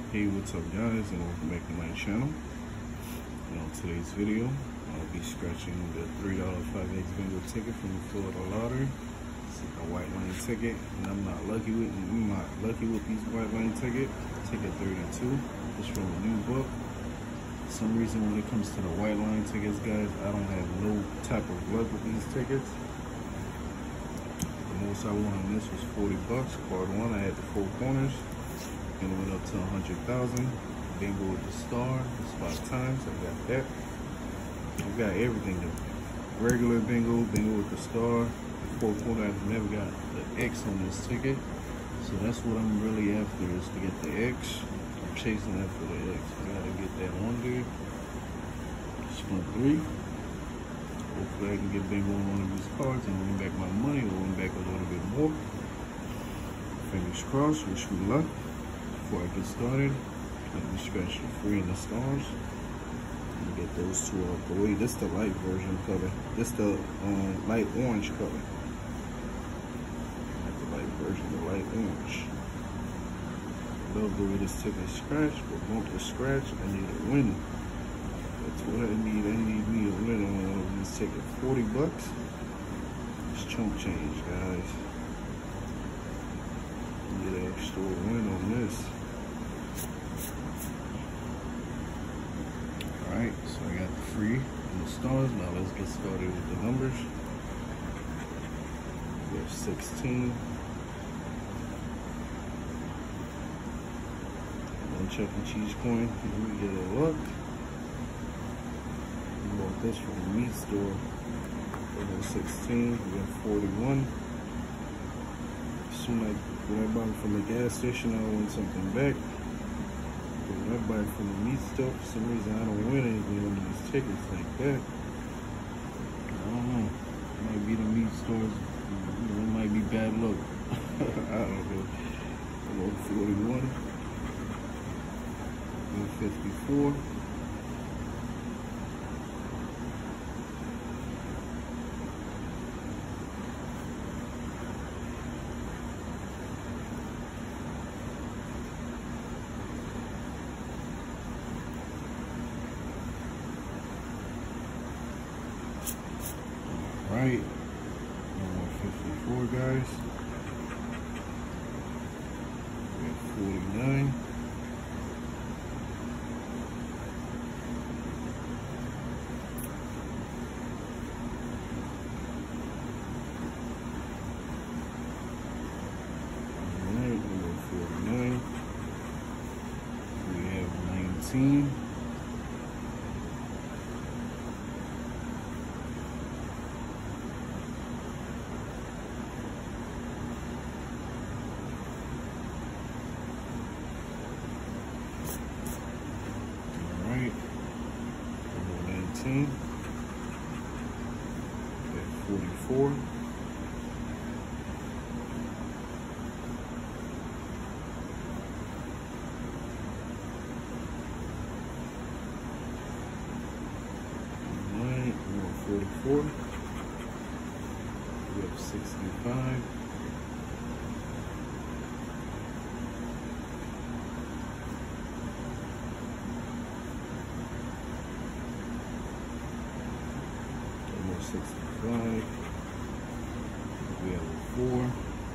Hey, what's up guys, and welcome back to my channel. And on today's video, I'll be scratching the $3 5X bingo ticket from the Florida Lottery. It's a white line ticket, and I'm not lucky with these white line tickets. Ticket 32 is from a new book. For some reason, when it comes to the white line tickets, guys, I don't have no type of luck with these tickets. The most I won on this was 40 bucks. Card 1, I had the 4 corners. And it went up to 100,000. Bingo with the star. It's 5 times. I got that. I've got everything. Regular bingo, bingo with the star. The 4 corner. I've never got the X on this ticket. So that's what I'm really after, is to get the X. I'm chasing after the X. I gotta get that one there. Spin 3. Hopefully I can get bingo on one of these cards and win back my money, or win back a little bit more. Fingers crossed. Wish me luck. Before I get started, let me scratch the 3 and the stars. Let me get those 2 out the way. This is the light version color. This is the light orange color. Not the light version, the light orange. Love the way this ticket is scratched, but bump the scratch, I need a win. That's what I need. I need me a win on one of these tickets. 40 bucks. It's chunk change, guys. Get an extra win on this. Alright, so I got the 3 and the stars. Now let's get started with the numbers. We have 16. One Chuck E. Cheese coin. Let me get a look. We bought this from the meat store. For 16. We got 41. When I buy it from the gas station, I want something back. But when I buy it from the meat store, for some reason I don't win anything on these tickets like that. I don't know. It might be the meat stores. It might be bad luck. I don't know. I'm on 41. 154. Right, 154 guys. We have 49. Alright, we have 49. We have 19. We have 44. Alright, we have 44. We have 65. Almost 65. We have a 4.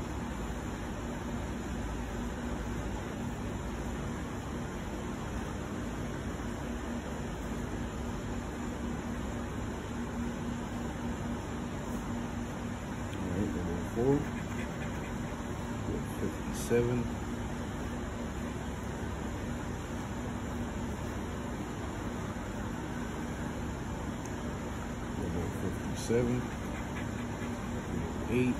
Alright, we have 4. We have 57. We have 57. We have 8.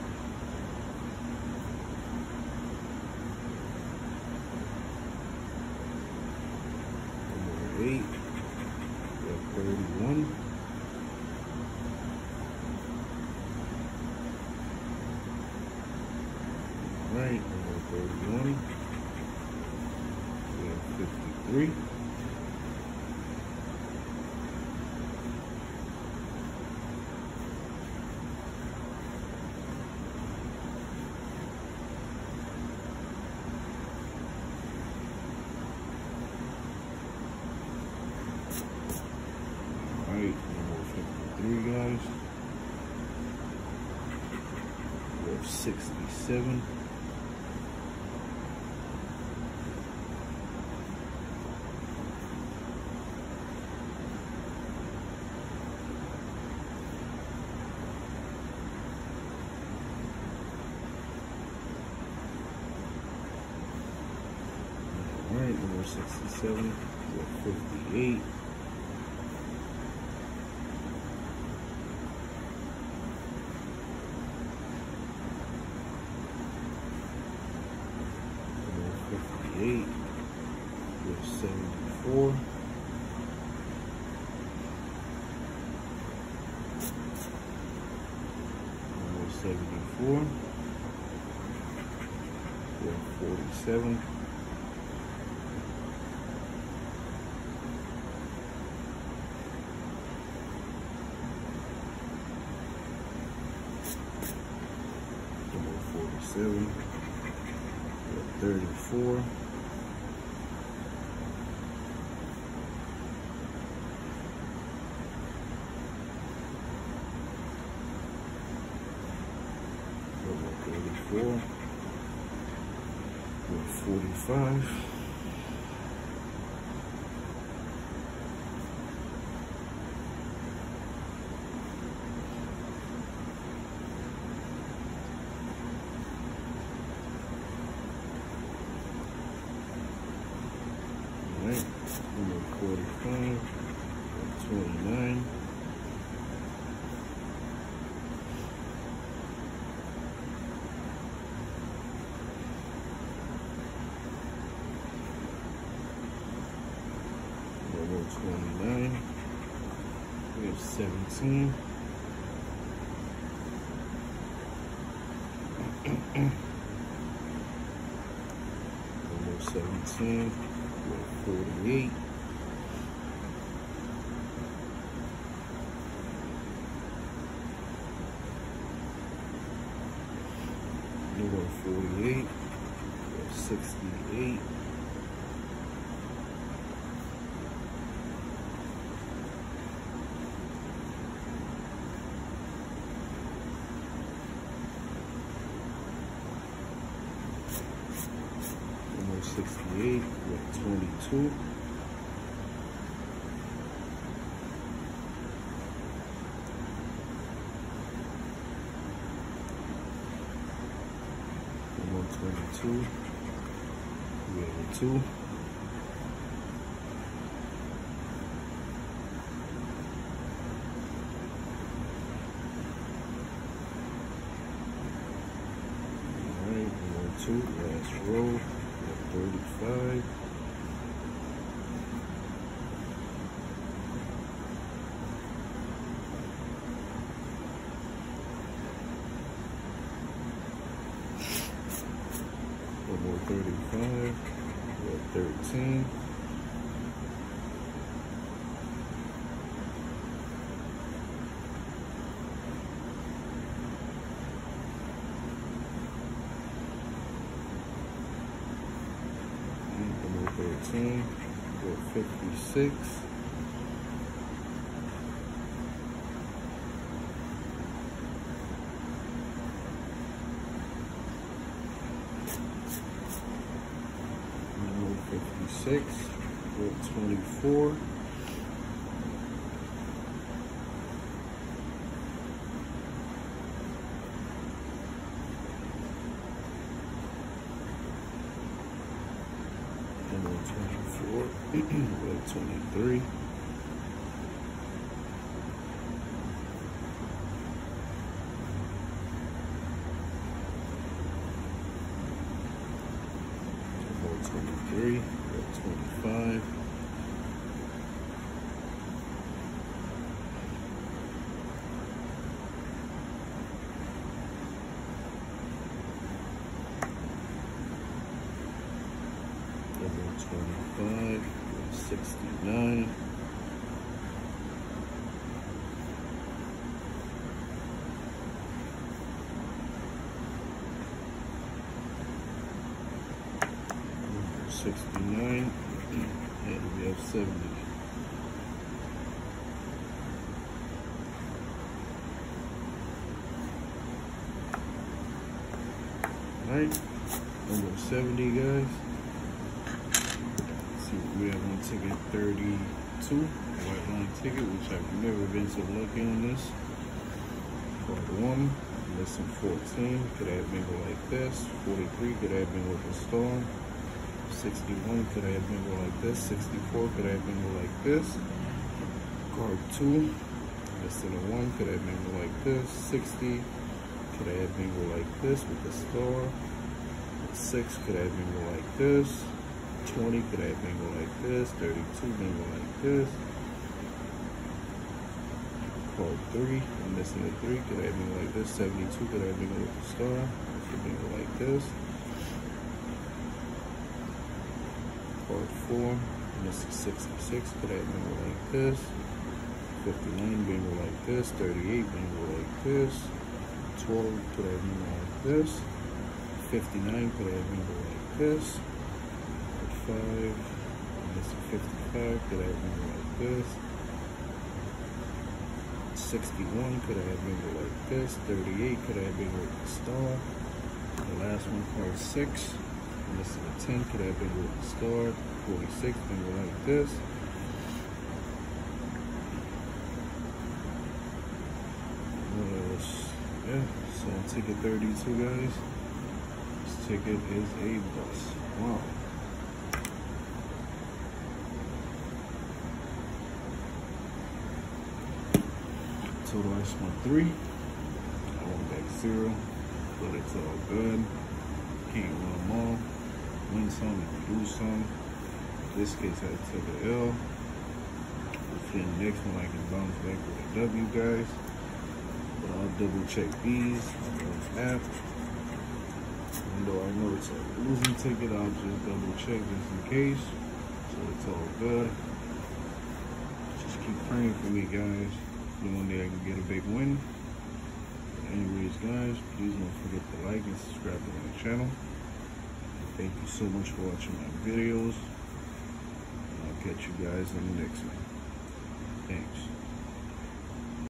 We have 8. We have 31. Right, we have 31. We have 53. 63, guys. We have 67. Alright, number 67, we have 58. Number 58, we have 74. Number 74, we have 47. Number 47, we have 34. Number 34, we have 45. Alright, number 45, 29. Number 29, we have 17. Number 17, we have 48. Number 48, we have 68. Number 68, we have 22. Number 22, we have a 2. Alright, number 2, last row, we have 35. Number 35, we have 13. Number 13, we have 56. Number 56, we have 24. Number 24, we have 23. Number 23, we have 25. Number 25, we have 69. Number 69, and we have 70. Alright, number 70, guys. Let's see what we have on ticket 32. White line ticket, which I've never been so lucky on this. Card 1, lesson 14, could have been go like this. 43, could have been with a star. 61, could have been go like this. 64, could have been go like this. Card 2, lesson 1, could have been go like this. 60, could have been go like this with the star. 6, could have been go like this. 20, could have been go like this. 32, been go like this. Card 3, and this in the 3, could have been like this. 72, could have been with the star. This could be like this. Card 4, and this is 66, could have been like this. 59, bingo like this. 38, bingo like this. 12, could have been like this. 59, could have been like this. 5, and this is 55, could have been like this. 61 could have been like this. 38 could have been with the star. The last one, card 6. And this is a 10 could have been with the star. 46 been like this. What else? Yeah, so on ticket 32, guys. This ticket is a bus. Wow. Total I spent 3. I went back 0, but it's all good. Can't win them all. Win some, lose some. In this case, I took an L. Hopefully, the next one I can bounce back with a W, guys. But I'll double check these on the app. Even though I know it's a losing ticket, I'll just double check just in case. So it's all good. Just keep praying for me, guys. One day I can get a big win. But anyways, guys, please don't forget to like and subscribe to my channel. Thank you so much for watching my videos. And I'll catch you guys in the next one. Thanks.